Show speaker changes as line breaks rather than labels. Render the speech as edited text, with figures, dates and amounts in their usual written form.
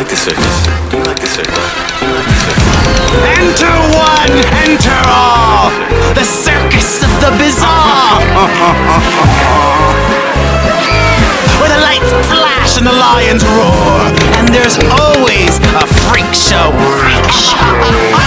like the circus? Do you like the circus? Do you like the circus?
Enter one, enter all, the circus of the bizarre. Where the lights flash and the lions roar, and there's always a freak show. Freak show.